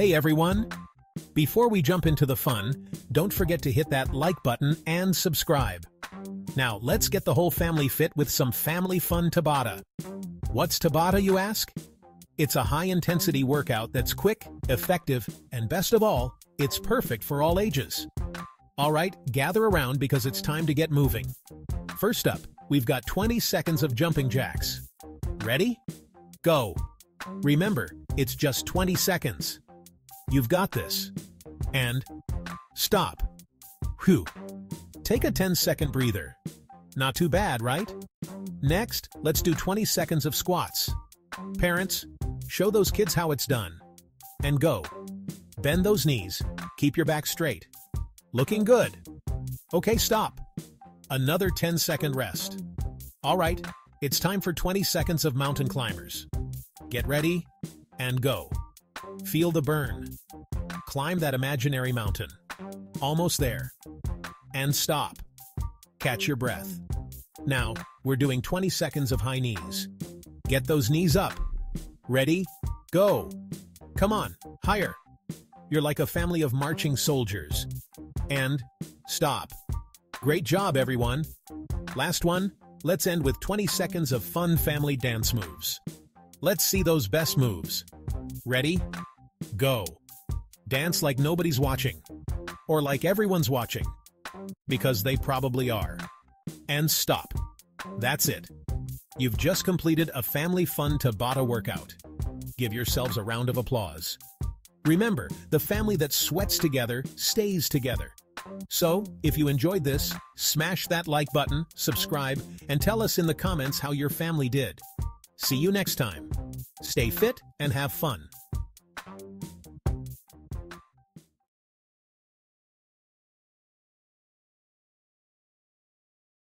Hey everyone! Before we jump into the fun, don't forget to hit that like button and subscribe. Now let's get the whole family fit with some Family Fun Tabata. What's Tabata, you ask? It's a high-intensity workout that's quick, effective, and best of all, it's perfect for all ages. Alright, gather around because it's time to get moving. First up, we've got 20 seconds of jumping jacks. Ready? Go! Remember, it's just 20 seconds. You've got this. And stop. Whew. Take a 10-second breather. Not too bad, right? Next, let's do 20 seconds of squats. Parents, show those kids how it's done. And go. Bend those knees. Keep your back straight. Looking good. Okay, stop. Another 10-second rest. All right, it's time for 20 seconds of mountain climbers. Get ready and go. Feel the burn. Climb that imaginary mountain. Almost there. And stop. Catch your breath. Now, we're doing 20 seconds of high knees. Get those knees up. Ready? Go. Come on, higher. You're like a family of marching soldiers. And stop. Great job, everyone. Last one, let's end with 20 seconds of fun family dance moves. Let's see those best moves. Ready? Go. Dance like nobody's watching. Or like everyone's watching. Because they probably are. And stop. That's it. You've just completed a Family Fun Tabata workout. Give yourselves a round of applause. Remember, the family that sweats together stays together. So, if you enjoyed this, smash that like button, subscribe, and tell us in the comments how your family did. See you next time. Stay fit and have fun.